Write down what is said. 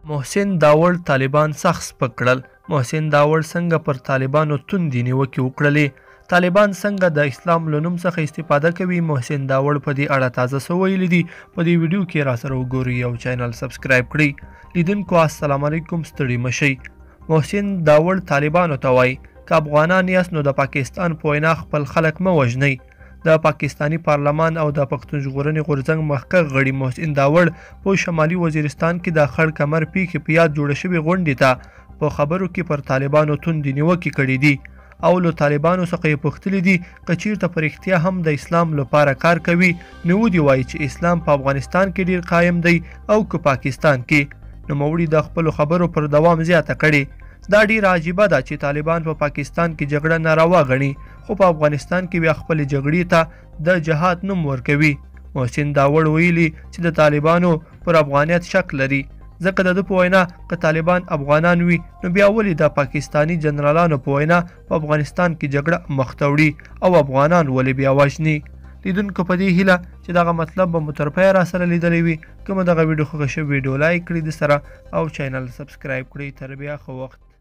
محسن داوړ طالبان سخت سپک کړل. محسن داوړ څنګه پر طالبانو توندې نیوکې وکړلې؟ طالبان څنګه د اسلام له نوم څخه استفاده کوي؟ محسن داوړ په دې اړه تازه څه ویلي دي؟ په دې ویډیو کې راسره وګورئ او چینل سبسکرایب کړئ. لیدونکو السلام علیکم، ستړي مشئ. محسن داوړ طالبانو ته وایي که افغانان یاست نو د پاکستان په وینا خپل خلک مه وژنئ. د پاکستانی پارلمان او د پښتون ژغورنې غورځنګ مخکښ غړي محسن داوړ په شمالي وزیرستان کې د خړ کمر پیښې په یاد جوړه شوې غونډې ته په خبرو کې پر طالبانو توندې نیوکې کړې دي او له طالبانو څخه یې پوښتلي دي که چیرته په رښتیا هم د اسلام لپاره کار کوي نو ودې وایي چې اسلام په افغانستان کې ډیر قایم دی او که پاکستان کې. نوموړي د خپلو خبرو پر دوام زیاته کړې. دا ډیره عجیبه ده چې طالبان په پاکستان کې جګړه ناروا غني خو په افغانستان کې بیا خپلې جګړې ته د جهاد نوم ورکوي. محسن داوړ ویلي چې د طالبانو پر افغانیت شک لري ځکه د ده په وینا که طالبان افغانان وي نو بیا ولې د پاکستانی جنرالانو په وینا په افغانستان کې جګړه مخته وړي او افغانان ولې بیا وژني؟ لیدونکو په دې هیله چې دغه مطلب به مو تر پایه راسره لیدلی وي. که مو دغه ویډیو خوښه شوې ویډیو لایک کړئ د سره او چینل سبسکرایب کړئ. تر بیا ښه وخت.